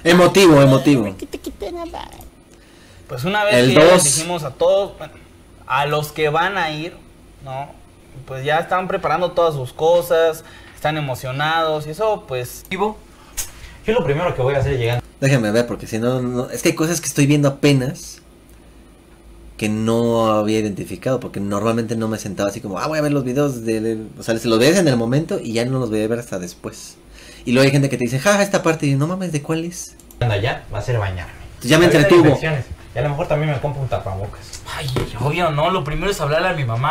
Emotivo, emotivo. Pues una vez El que ya les 2. dijimos a todos, bueno, a los que van a ir, ¿no? Pues ya están preparando todas sus cosas, están emocionados y eso, pues... Yo lo primero que voy a hacer llegando... Déjenme ver, porque si no... Es que hay cosas que estoy viendo apenas que no había identificado, porque normalmente no me sentaba así como, voy a ver los videos de... O sea, se los ves en el momento y ya no los voy a ver hasta después. Y luego hay gente que te dice, esta parte, y no mames, ¿de cuál es? allá va a ser bañarme. Entonces ya me entretuvo. Y a lo mejor también me compro un tapabocas. Ay, obvio, no, lo primero es hablarle a mi mamá.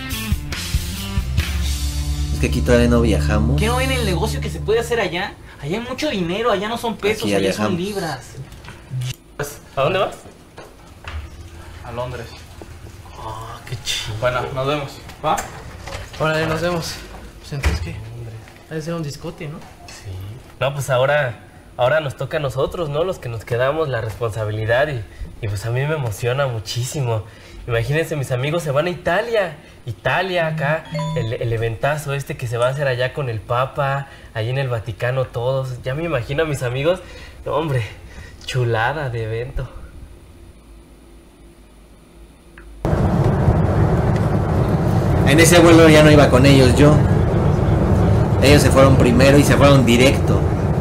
Es que aquí todavía no viajamos. ¿Qué no ven el negocio que se puede haber allá? Allá hay mucho dinero, allá no son pesos, Aquí ya allá son viajamos. libras. ¿A dónde vas? A Londres. Ah, qué chido. Bueno, nos vemos. ¿Va? Órale, nos vemos. Pues entonces, ¿qué? Debe ser un discote, ¿no? Sí. No, pues ahora nos toca a nosotros, ¿no? Los que nos quedamos, la responsabilidad y pues a mí me emociona muchísimo. Imagínense, mis amigos se van a Italia. Italia, acá, el eventazo este que se va a hacer allá con el Papa, allí en el Vaticano todos. Ya me imagino a mis amigos. No, hombre, chulada de evento. En ese vuelo ya no iba con ellos yo. Ellos se fueron primero y se fueron directo.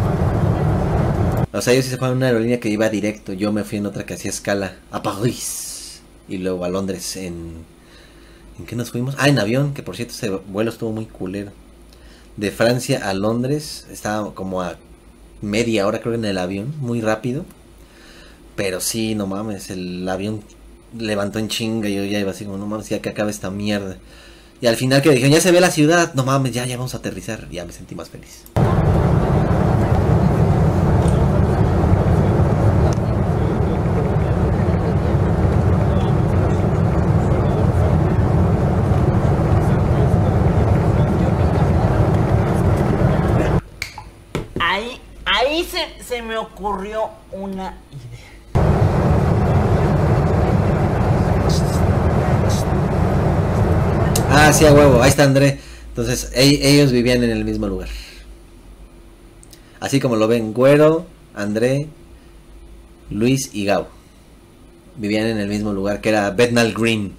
O sea, ellos sí se fueron en una aerolínea que iba directo. Yo me fui en otra que hacía escala a París. Y luego a Londres ¿En qué nos fuimos? En avión, que por cierto ese vuelo estuvo muy culero. De Francia a Londres, estaba como a media hora creo en el avión, muy rápido. Pero sí, no mames, el avión levantó en chinga y yo ya iba así como, no mames, ya que acabe esta mierda. Y al final que dijeron, ya se ve la ciudad, no mames, ya vamos a aterrizar, ya me sentí más feliz. Ahí se me ocurrió una idea. Sí, a huevo, ahí está André. Entonces, ellos vivían en el mismo lugar. Así como lo ven, Güero, André, Luis y Gao. Vivían en el mismo lugar, que era Bethnal Green.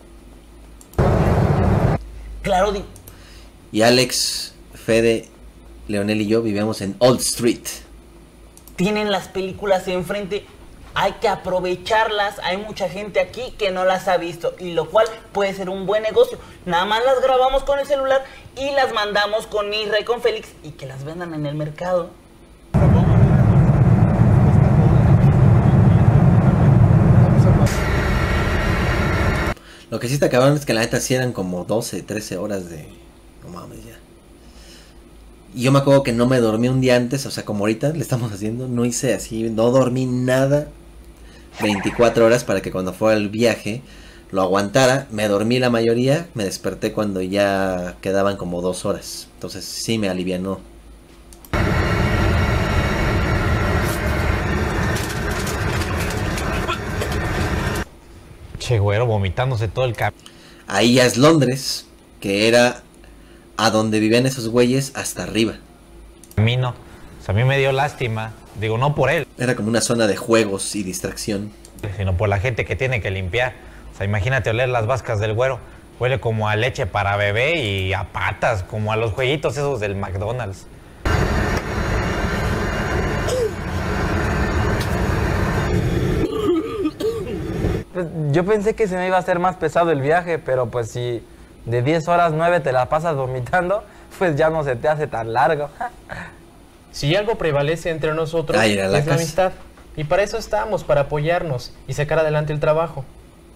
Claro, Y Alex, Fede, Leonel y yo vivíamos en Old Street. tienen las películas enfrente, hay que aprovecharlas. Hay mucha gente aquí que no las ha visto, y lo cual puede ser un buen negocio. Nada más las grabamos con el celular y las mandamos con Isra y con Félix y que las vendan en el mercado. Lo que sí está cabrón es que la neta sí eran como 12, 13 horas de... No mames, ya. Y yo me acuerdo que no me dormí un día antes, o sea, como ahorita le estamos haciendo, no hice así, no dormí nada 24 horas para que cuando fuera el viaje lo aguantara. Me dormí la mayoría, me desperté cuando ya quedaban como 2 horas. Entonces sí me alivianó. Che, güero, vomitándose todo el camino. Ahí ya es Londres, que era a donde vivían esos güeyes hasta arriba. O sea, a mí me dio lástima. Digo, no por él, Era como una zona de juegos y distracción. sino por la gente que tiene que limpiar. O sea, imagínate oler las vascas del güero. Huele como a leche para bebé y a patas, como a los jueguitos esos del McDonald's. Pues, yo pensé que se me iba a hacer más pesado el viaje, pero pues si de 10 horas 9 te la pasas vomitando, pues ya no se te hace tan largo. Si algo prevalece entre nosotros Ay, era la es la casa. amistad. Y para eso estamos, para apoyarnos y sacar adelante el trabajo.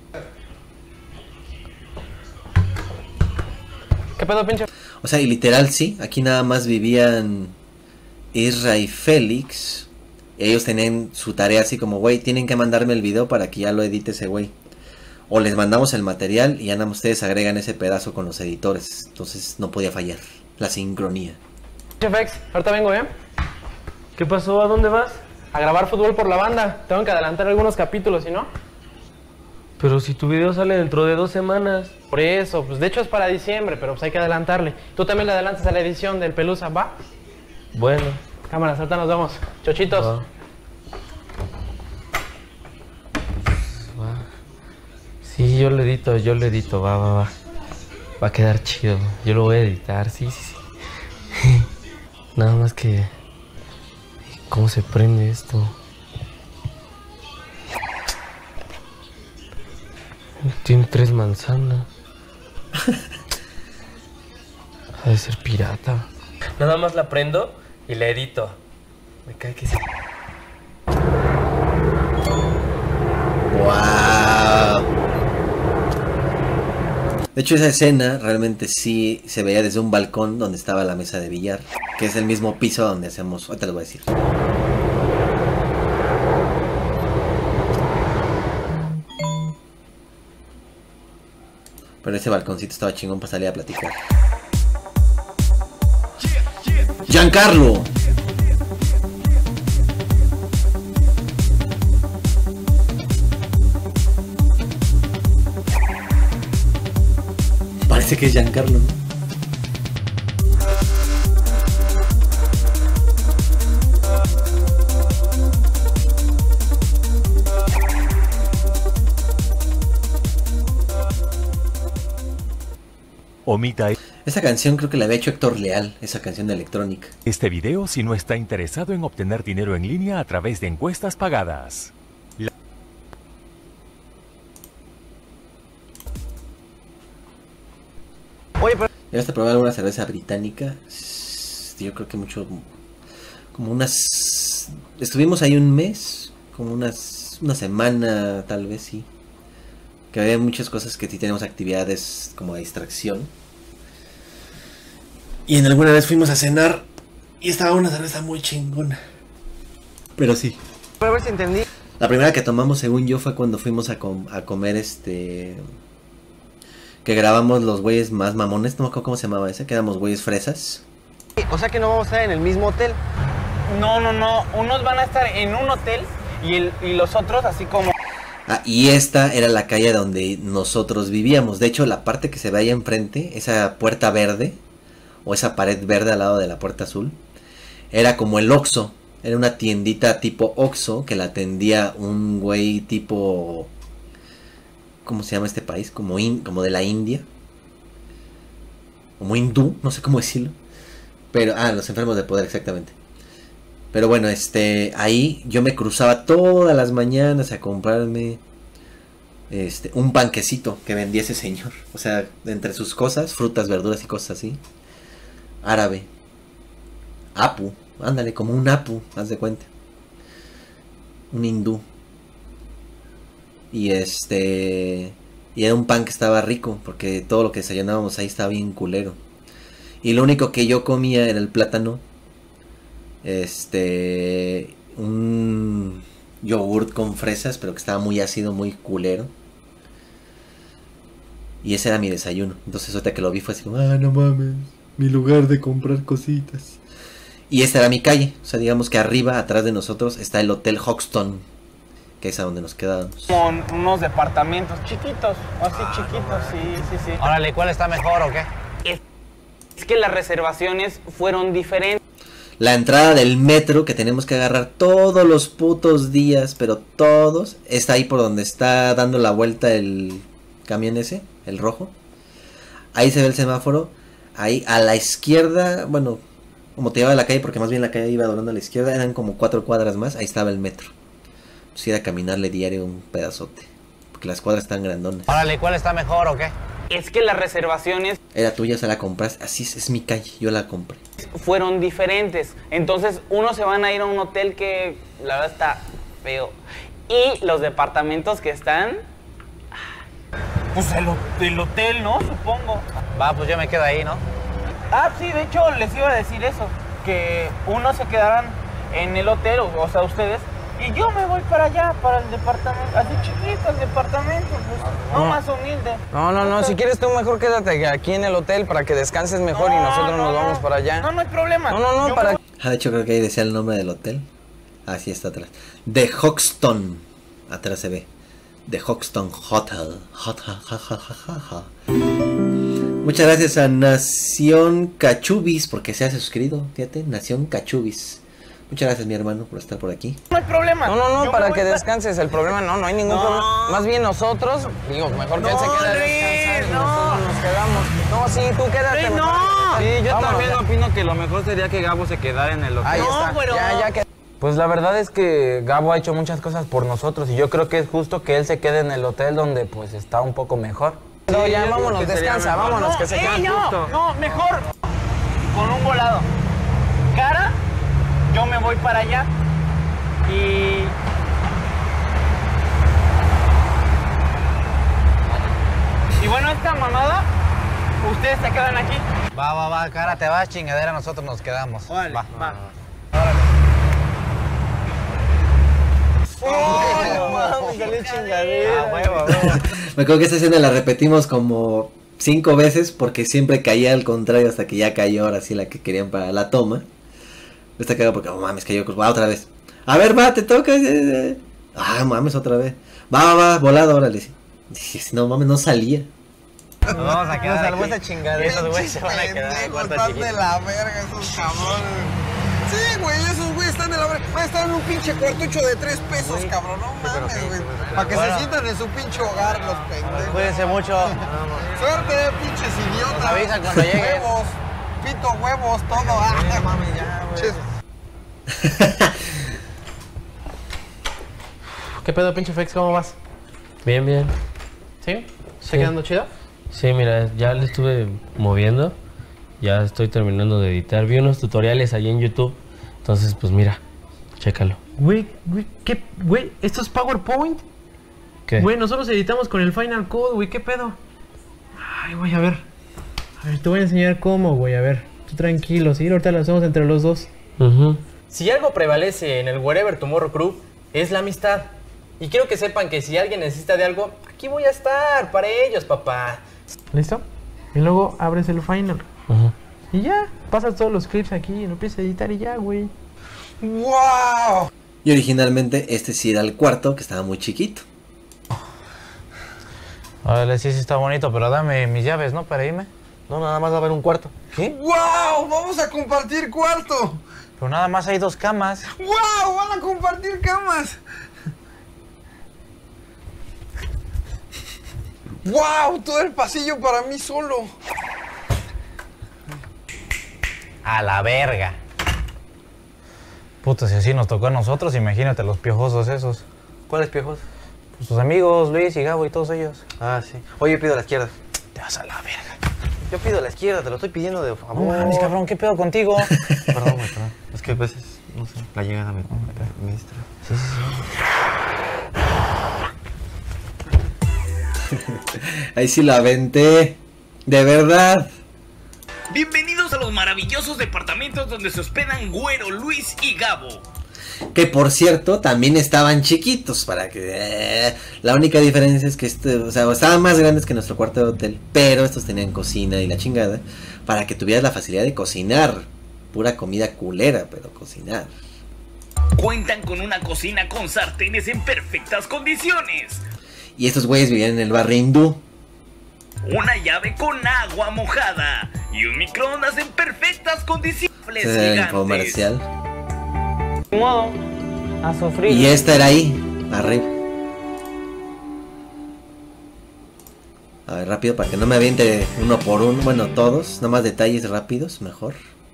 ¿Qué pedo, pinche? O sea, y literal sí, aquí nada más vivían Isra y Félix. Ellos tenían su tarea así como, güey, tienen que mandarme el video para que ya lo edite ese güey. O les mandamos el material y ya nada más ustedes agregan ese pedazo con los editores. Entonces no podía fallar la sincronía. Fex, ahorita vengo, ¿eh? ¿Qué pasó? ¿A dónde vas? A grabar fútbol por la banda. Tengo que adelantar algunos capítulos, ¿sí no? Pero si tu video sale dentro de 2 semanas. Por eso, pues de hecho es para diciembre, pero pues hay que adelantarle. Tú también le adelantas a la edición del Pelusa, ¿va? Bueno. Cámaras, ahorita nos vemos. Chochitos. Va. Sí, yo lo edito, va. Va a quedar chido. Yo lo voy a editar, sí. Nada más que... ¿Cómo se prende esto? Tiene 3 manzanas. Ha de ser pirata. Nada más la prendo y la edito. Me cae que sí. ¡Wow! De hecho, esa escena realmente sí se veía desde un balcón donde estaba la mesa de billar, que es el mismo piso donde hacemos... Ahorita les voy a decir. Pero ese balconcito estaba chingón para salir a platicar. ¡Giancarlo! Parece que es Giancarlo, ¿no? Omita Esa canción creo que la había hecho Héctor Leal, esa canción de electrónica. este video si no está interesado en obtener dinero en línea a través de encuestas pagadas. ¿Llegaste a probar alguna cerveza británica? Yo creo que mucho... Como unas... Estuvimos ahí un mes, como una semana tal vez, sí. Que había muchas cosas que sí tenemos actividades como de distracción. Y en alguna vez fuimos a cenar y estaba una cerveza muy chingona. Pero sí. Para ver si entendí. La primera que tomamos, según yo, fue cuando fuimos a comer que grabamos los güeyes más mamones. No me acuerdo cómo se llamaba ese, que éramos güeyes fresas. O sea que no vamos a estar en el mismo hotel. No. Unos van a estar en un hotel y los otros así como... Ah, y esta era la calle donde nosotros vivíamos. De hecho, la parte que se ve ahí enfrente, esa puerta verde, o esa pared verde al lado de la puerta azul, era como el Oxxo. Era una tiendita tipo Oxxo que la atendía un güey tipo... ¿Cómo se llama este país? Como de la India. Como hindú, no sé cómo decirlo. Pero, los enfermos de poder, exactamente. Pero bueno, ahí yo me cruzaba todas las mañanas a comprarme un panquecito que vendía ese señor. O sea, entre sus cosas, frutas, verduras y cosas así. Árabe. Apu, ándale, como un apu, haz de cuenta. Un hindú. Y y era un pan que estaba rico, porque todo lo que desayunábamos ahí estaba bien culero. Y lo único que yo comía era el plátano. Un yogurt con fresas, pero que estaba muy ácido, muy culero. Y ese era mi desayuno. Entonces ahorita que lo vi fue así como, no mames, mi lugar de comprar cositas. Y esta era mi calle. O sea, digamos que arriba, atrás de nosotros, está el Hotel Hoxton, que es a donde nos quedábamos. Con unos departamentos chiquitos, así chiquitos, sí. Órale, ¿cuál está mejor o qué? Es que las reservaciones fueron diferentes. La entrada del metro que tenemos que agarrar todos los putos días, pero todos, está ahí por donde está dando la vuelta el camión ese, el rojo. Ahí se ve el semáforo. Ahí a la izquierda, bueno, como te llevaba a la calle, porque más bien la calle iba doblando a la izquierda, eran como 4 cuadras más, ahí estaba el metro. Pues ir a caminarle diario un pedazote, porque las cuadras están grandonas. Órale, ¿cuál está mejor o qué? Es que las reservaciones Era tuya, se la compraste, así es mi calle, yo la compré. fueron diferentes. Entonces, unos se van a ir a un hotel que la verdad está feo. Y los departamentos que están... Pues el hotel, ¿no? Supongo. Va, pues yo me quedo ahí, ¿no? Sí, de hecho, les iba a decir eso. Que unos se quedaran en el hotel, o sea, ustedes. Y yo me voy para allá, para el departamento. Así chiquito el departamento, pues. No más humilde. No, si quieres tú mejor quédate aquí en el hotel para que descanses mejor y nosotros nos vamos para allá. No hay problema. No, para... De hecho creo que ahí decía el nombre del hotel. Así está atrás. The Hoxton. Atrás se ve. The Hoxton Hotel. Muchas gracias a Nación Cachubis, porque se ha suscrito, fíjate, Nación Cachubis. Muchas gracias, mi hermano, por estar por aquí. No hay problema. No, para que descanses. El problema no hay ningún problema. Más bien nosotros, digo, mejor que él se quede a descansar y nosotros nos quedamos. No, sí, tú quédate. No. Sí, yo también opino que lo mejor sería que Gabo se quedara en el hotel. Ahí está. Pero... Ya que... Pues la verdad es que Gabo ha hecho muchas cosas por nosotros y yo creo que es justo que él se quede en el hotel donde pues está un poco mejor. No, ya vámonos, descansa, vámonos, que se quede justo. No, mejor con un volado. Cara, yo me voy para allá y bueno, esta mamada, ustedes se quedan aquí. Va, cara, te vas, chingadera, nosotros nos quedamos. Vale, va. Me acuerdo que esta escena la repetimos como 5 veces porque siempre caía al contrario hasta que ya cayó ahora sí la que querían para la toma. Está cagado porque, oh mames, cayó, va otra vez. A ver, va, te toca. Ah, mames, otra vez. Va, volado, órale. Dije, no mames, no salía. Nos vamos a quedar salvó aquí. esa chingadera. Esos güeyes se van a quedar en cuarto chiquito. de la verga esos cabrones. Sí, güey, esos güeyes están de la verga. Van a estar en un pinche cuartucho de 3 pesos, cabrón. No mames, güey. Para que se sientan en su pinche hogar los pendejos. Cuídense mucho. Suerte, pinches idiotas. Nos avisan cuando lleguen. Huevos, pito, huevos, todo. Ah, mames, ya, güey. ¿Qué pedo, pinche Fex? ¿Cómo vas? Bien, bien. ¿Sí? ¿Está Sí. quedando chido? Sí, mira, ya le estuve moviendo. Ya estoy terminando de editar. Vi unos tutoriales ahí en YouTube. Entonces, pues mira, chécalo. Güey, ¿qué? Güey, ¿esto es PowerPoint? ¿Qué? Güey, nosotros editamos con el Final Cut, güey, ¿qué pedo? Ay, güey, a ver. A ver, te voy a enseñar cómo, güey, a ver. Tú tranquilo, sí, ahorita lo hacemos entre los dos. Si algo prevalece en el Wherever Tomorrow Crew, es la amistad. Y quiero que sepan que si alguien necesita de algo, aquí voy a estar para ellos, papá. ¿Listo? Y luego abres el Final. Y ya, pasas todos los clips aquí y lo empiezas a editar y ya, güey. ¡Wow! Y originalmente este sí era el cuarto, que estaba muy chiquito. Órale, sí está bonito, pero dame mis llaves, ¿no? Para irme. No, nada más va a haber un cuarto. ¿Qué? ¡Wow! ¡Vamos a compartir cuarto! Pero nada más hay 2 camas. ¡Wow! ¡Van a compartir camas! ¡Wow! Todo el pasillo para mí solo. A la verga. Puta, si así nos tocó a nosotros, imagínate los piojosos esos. ¿Cuáles piojos? Pues tus amigos, Luis y Gabo y todos ellos. Ah, sí. Oye, pido la izquierda. Te vas a la verga. Yo pido la izquierda, te lo estoy pidiendo de favor. No mames, cabrón, ¿qué pedo contigo? Perdón, güey, perdón. Es que a veces, no sé, la llegada me distrae. Ahí sí la aventé. De verdad. Bienvenidos a los maravillosos departamentos donde se hospedan Güero, Luis y Gabo. Que por cierto, también estaban chiquitos. Para que. La única diferencia es que o sea, estaban más grandes que nuestro cuarto de hotel. Pero estos tenían cocina y la chingada. Para que tuvieras la facilidad de cocinar. Pura comida culera, pero cocinar. Cuentan con una cocina con sartenes en perfectas condiciones. Y estos güeyes vivían en el barrio hindú. Una llave con agua mojada. Y un microondas en perfectas condiciones. Ese era el gigantes. infomercial. De modo, a sufrir. Y esta era ahí, arriba. A ver, rápido, para que no me aviente uno por uno. Bueno, todos, nomás detalles rápidos, mejor.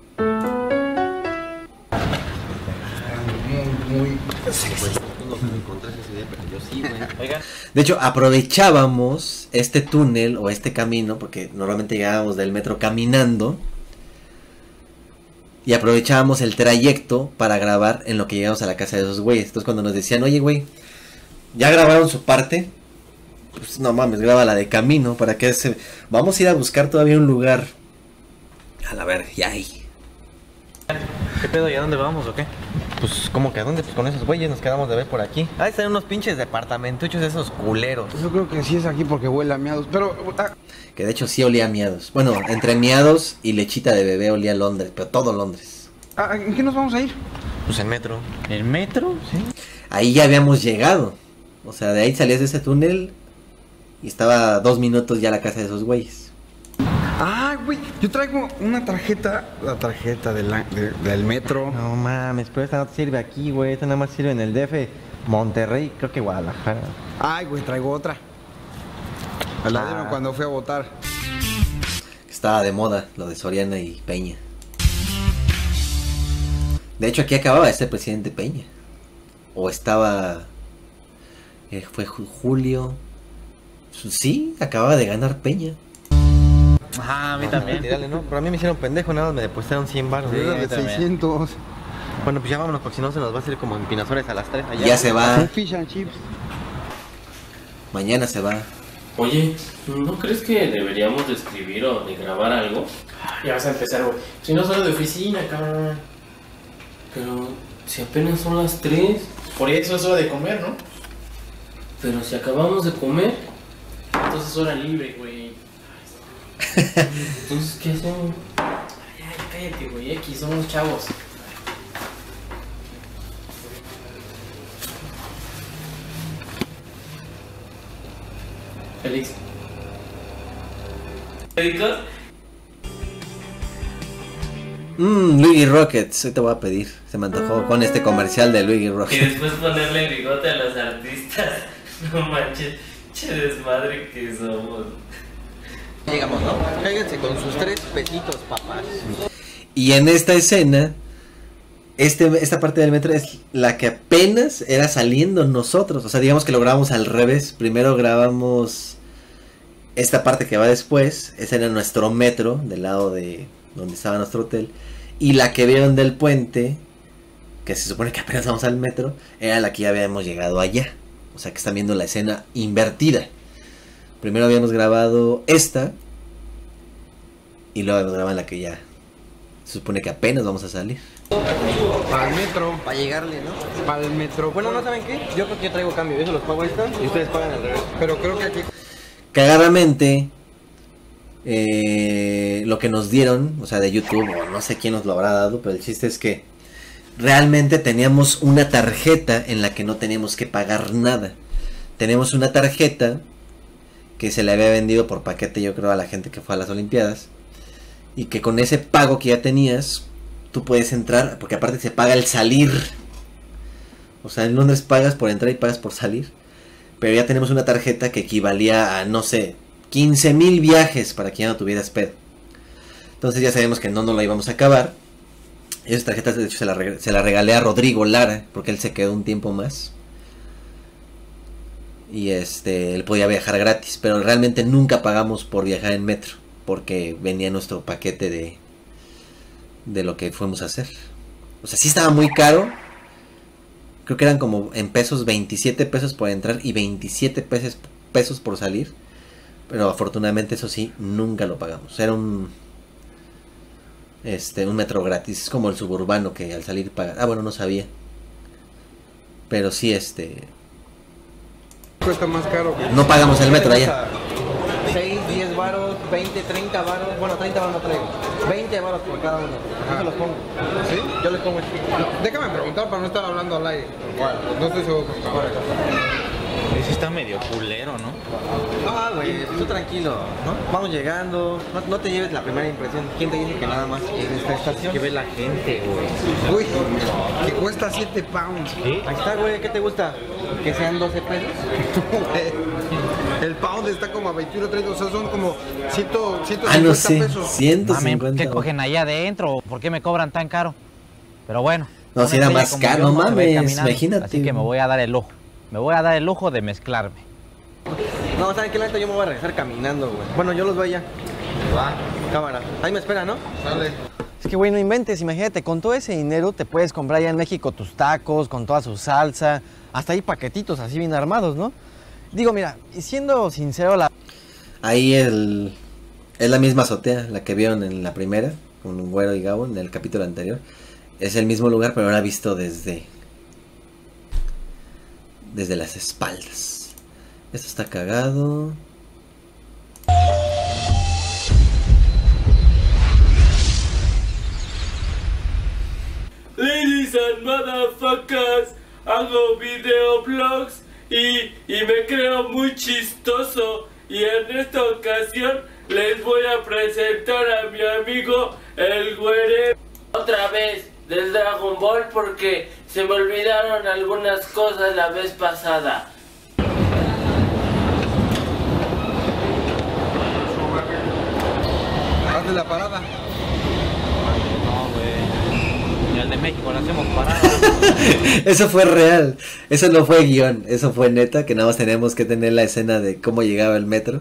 De hecho, aprovechábamos este túnel o este camino, porque normalmente llegábamos del metro caminando. Y aprovechábamos el trayecto para grabar en lo que llegamos a la casa de esos güeyes. Entonces cuando nos decían, oye güey, ¿ya grabaron su parte? Pues no mames, graba la de camino. ¿Para qué se...? Vamos a ir a buscar todavía un lugar. A la verga, ya ahí. ¿Qué pedo? ¿Y a dónde vamos o qué? Pues, ¿cómo que a dónde? Pues con esos güeyes nos quedamos de ver por aquí. Ah, están unos pinches departamentuchos esos culeros. Yo creo que sí es aquí porque huele a miados. Pero... Que de hecho sí olía a miados. Bueno, entre miados y lechita de bebé olía a Londres. Pero todo Londres. ¿En qué nos vamos a ir? Pues en metro. ¿El metro? Sí. Ahí ya habíamos llegado. O sea, de ahí salías de ese túnel y estaba 2 minutos ya la casa de esos güeyes. Ah, güey, güey, yo traigo una tarjeta, la tarjeta del metro. No mames, pero esta no te sirve aquí, güey. Esta nada más sirve en el DF, Monterrey, creo que Guadalajara. Ay, güey, traigo otra. Me la dieron cuando fui a votar. Estaba de moda lo de Soriana y Peña. De hecho, aquí acababa de ser presidente Peña. O estaba... fue Julio. Sí, acababa de ganar Peña. Ajá, a mí también. Tirale, ¿no? Pero a mí me hicieron pendejo, nada más me depositaron 100 baros. Sí, de 600. Bueno, pues ya vámonos, porque si no se nos va a hacer como en Pinazores a las 3. Allá. Ya se va. Un fish and chips. Mañana se va. Oye, ¿no crees que deberíamos de escribir o de grabar algo? Ya vas a empezar, güey. Si no solo de oficina, cabrón. Pero si apenas son las 3. Por eso es hora de comer, ¿no? Pero si acabamos de comer, Entonces es hora libre, güey. entonces ¿qué hacemos? Ya, cállate, güey. X, somos chavos. Félix. ¿Félix? Luigi Rockets, hoy te voy a pedir. Se me antojó con este comercial de Luigi Y Rockets. después ponerle bigote a los artistas. No manches, che desmadre que somos. Llegamos, ¿no? Cáiganse con sus 3 pesitos, papás. Y en esta escena, esta parte del metro es la que apenas era saliendo nosotros. O sea, digamos que lo grabamos al revés. Primero grabamos esta parte que va después. Ese era nuestro metro, del lado de donde estaba nuestro hotel. Y la que vieron del puente, que se supone que apenas vamos al metro, era la que ya habíamos llegado allá. O sea que están viendo la escena invertida. Primero habíamos grabado esta. Y luego habíamos grabado la que ya se supone que apenas vamos a salir. Para el metro. Para llegarle, ¿no? Para el metro. Bueno, ¿no saben qué? Yo creo que yo traigo cambio. Yo se los pago esta y ustedes pagan al revés. Pero creo que aquí... Cagadamente, lo que nos dieron, o sea, de YouTube, o no sé quién nos lo habrá dado, pero el chiste es que realmente teníamos una tarjeta en la que no teníamos que pagar nada. Tenemos una tarjeta que se le había vendido por paquete, yo creo, a la gente que fue a las Olimpiadas. Y que con ese pago que ya tenías, tú puedes entrar, porque aparte se paga el salir. O sea, en Londres pagas por entrar y pagas por salir. Pero ya tenemos una tarjeta que equivalía a, no sé, 15,000 viajes para que ya no tuvieras pedo. Entonces ya sabemos que no nos la íbamos a acabar. Y esa tarjeta, de hecho, se la regalé a Rodrigo Lara, porque él se quedó un tiempo más. Y él podía viajar gratis, pero realmente nunca pagamos por viajar en metro, porque venía nuestro paquete de lo que fuimos a hacer. O sea, sí estaba muy caro. Creo que eran como en pesos 27 pesos por entrar y 27 pesos por salir. Pero afortunadamente eso sí, nunca lo pagamos. Era un metro gratis. Es como el suburbano que al salir paga. Ah, bueno, no sabía. Pero sí, Cuesta más caro. no pagamos el metro allá. 6, 10 varos, 20, 30 varos. Bueno, 30 varos no traigo. 20 varos por cada uno. Yo se los pongo. ¿Sí? Yo les pongo. Déjame preguntar para no estar hablando al aire. Bueno, no estoy seguro. Ese está medio culero, ¿no? Ah, güey, tú tranquilo, ¿no? Vamos llegando. No te lleves la primera impresión. ¿Quién te dice que nada más en esta estación? Que ve la gente, güey. Uy, que cuesta 7 pounds. ¿Sí? Ahí está, güey. ¿Qué te gusta? ¿Que sean 12 pesos? El pound está como a 21, 30, o sea, son como 150 Ah, no sé, pesos. 150. Mamen, ¿qué cogen allá adentro? ¿Por qué me cobran tan caro? Pero bueno. No, si era más caro, no mames, imagínate. Así que me voy a dar el lujo. Me voy a dar el lujo de mezclarme. No, ¿saben qué? La neta yo me voy a regresar caminando, güey. Bueno, yo los veo ya. Va. Cámara. Ahí me espera, ¿no? Sale. Es que, güey, no inventes. Imagínate, con todo ese dinero te puedes comprar allá en México tus tacos, con toda su salsa. Hasta hay paquetitos así bien armados, ¿no? Digo, mira, y siendo sincero, Ahí es la misma azotea, la que vieron en la primera, con Güero y Gabo, en el capítulo anterior. Es el mismo lugar, pero ahora visto desde las espaldas. Esto está cagado. Ladies and motherfuckers, hago videoblogs y me creo muy chistoso. Y en esta ocasión les voy a presentar a mi amigo el Güere. Otra vez del Dragon Ball porque se me olvidaron algunas cosas la vez pasada. Hazle la parada. No, güey. Ni al de México le hacemos parada. Eso fue real. Eso no fue guión. Eso fue neta, que nada más tenemos que tener la escena de cómo llegaba el metro.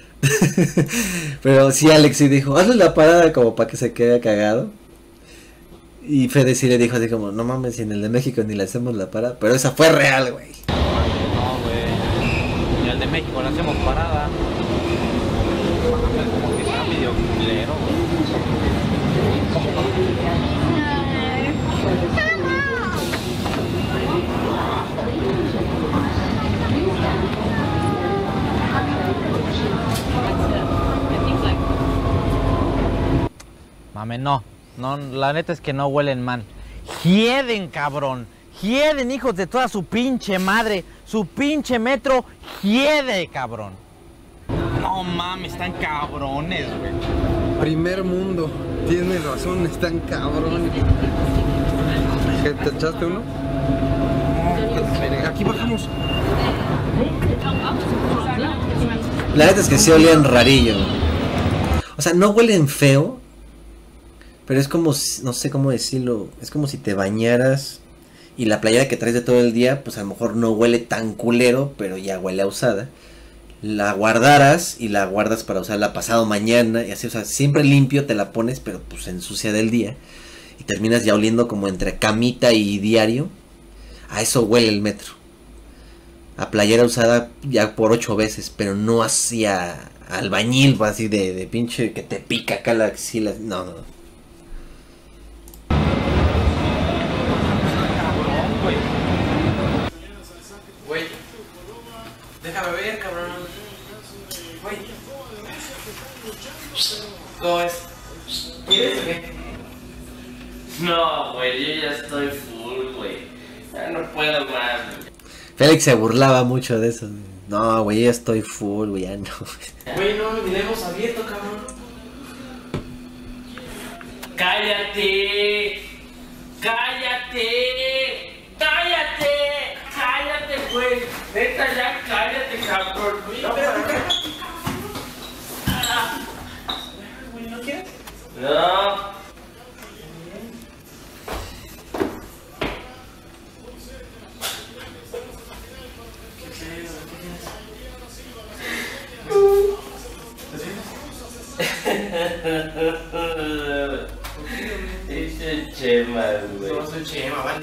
Pero sí, Alex sí dijo, hazle la parada como para que se quede cagado. Y Fede sí le dijo así como, no mames, si en el de México ni le hacemos la parada. Pero esa fue real, güey. No, güey. Ni al de México le hacemos parada. Como que está medio culero. Mame, no, la neta es que no huelen mal. Hieden, cabrón. Hieden, hijos de toda su pinche madre. Su pinche metro hiede, cabrón. No mames, están cabrones, güey. Primer mundo. Tienes razón, están cabrones. ¿Qué, te echaste uno? Aquí bajamos. La neta es que sí olían rarillo. O sea, no huelen feo. Pero es como, no sé cómo decirlo, es como si te bañaras y la playera que traes de todo el día, pues a lo mejor no huele tan culero, pero ya huele a usada. La guardaras y la guardas para usarla pasado mañana y así, o sea, siempre limpio te la pones, pero pues se ensucia del día. Y terminas ya oliendo como entre camita y diario. A eso huele el metro. A playera usada ya por 8 veces, pero no hacia albañil, así de pinche que te pica acá la axila. No. Güey, déjame ver, cabrón. Güey. ¿Cómo es? ¿Quieres o qué? No, güey, yo ya estoy full, güey. Ya no puedo más. Félix se burlaba mucho de eso. No, güey, ya estoy full, güey, ya no. Güey, no olvidemos abierto, cabrón. ¡Cállate! ¡Cállate! ¡Cállate! ¡Cállate, güey! Neta, ya cállate, cabrón. No, ¿No quieres? No. Ese Chema, güey. No soy Chema, vale,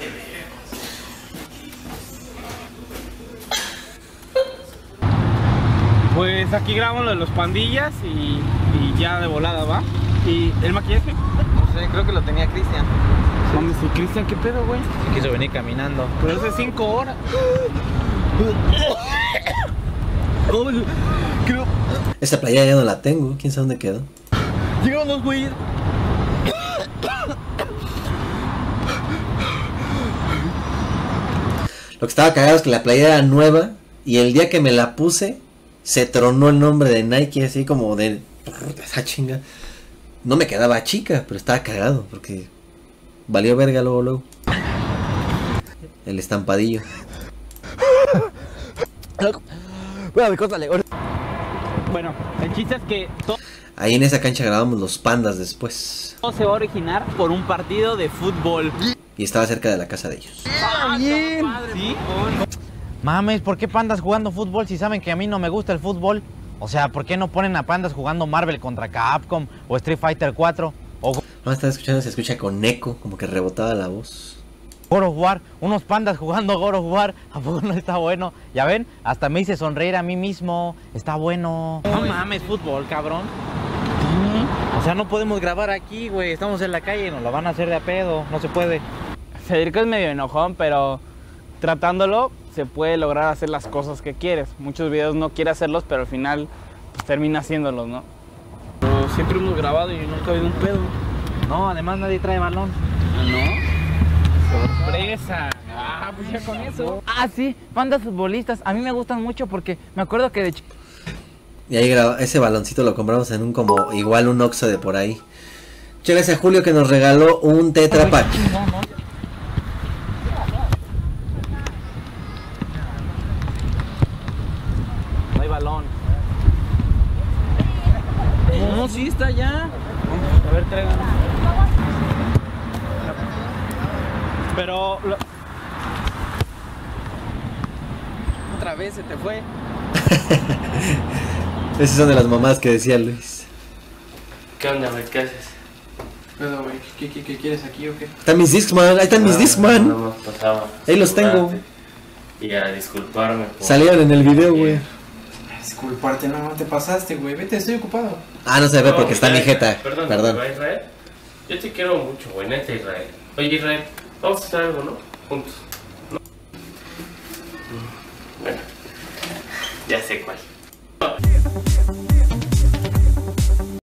Pues aquí grabamos lo de los pandillas y ya de volada, ¿va? ¿Y el maquillaje? No sé, creo que lo tenía Cristian. ¿Dónde sí, Cristian? ¿Qué pedo, güey? Se quiso venir caminando. Pero hace 5 horas. Esta playera ya no la tengo, quién sabe dónde quedó. Llegaron los güeyes. Lo que estaba cagado es que la playera era nueva y el día que me la puse se tronó el nombre de Nike así como de esa chinga. No me quedaba chica, pero estaba cagado porque valió verga luego. El estampadillo. Bueno, el chiste es que Ahí en esa cancha grabamos los pandas después. todo se va a originar por un partido de fútbol. Y estaba cerca de la casa de ellos. Bien. ¿Sí? Mames, ¿por qué pandas jugando fútbol si saben que a mí no me gusta el fútbol? O sea, ¿por qué no ponen a pandas jugando Marvel contra Capcom o Street Fighter 4? O No, estaba escuchando, se escucha con eco, como que rebotaba la voz. God of War, unos pandas jugando God of War, ¿a poco no está bueno? Ya ven, hasta me hice sonreír a mí mismo, está bueno. No mames, fútbol, cabrón. O sea, no podemos grabar aquí, güey, estamos en la calle, nos lo van a hacer de a pedo, no se puede. Federico es medio enojón, pero tratándolo se puede lograr hacer las cosas que quieres. Muchos videos no quiere hacerlos, pero al final pues, termina haciéndolos, ¿no? Pero siempre hemos grabado y nunca ha habido un pedo. No, además nadie trae balón. ¿No? ¡Sorpresa! Ah, pues ya con eso. Ah, sí, pandas futbolistas, a mí me gustan mucho porque me acuerdo que de Y ahí ese baloncito lo compramos en un como igual un Oxxo de por ahí. Muchas gracias a Julio que nos regaló un Tetra Pak. No hay balón. No, sí está ya. A ver, traigan. Pero... Otra vez se te fue. Esas son de las mamás que decía Luis. ¿Qué onda, güey? ¿Qué haces? Pero, güey, ¿qué quieres aquí o qué? Están mis Discman, ahí están mis Discman. Nada más pasaba. Ahí los tengo. Y a disculparme por... Salieron en el video, güey. Disculparte, no te pasaste, güey. Vete, estoy ocupado. Ah, no se ve porque está mi Israel, jeta. Perdón. Israel, yo te quiero mucho, güey, neta, Israel. Oye, Israel, vamos a hacer algo, ¿no? Juntos. ¿No? Bueno, ya sé cuál.